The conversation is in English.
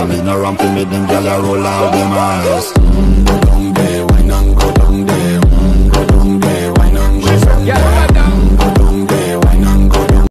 So me no run for me, them gyal a roll out them eyes.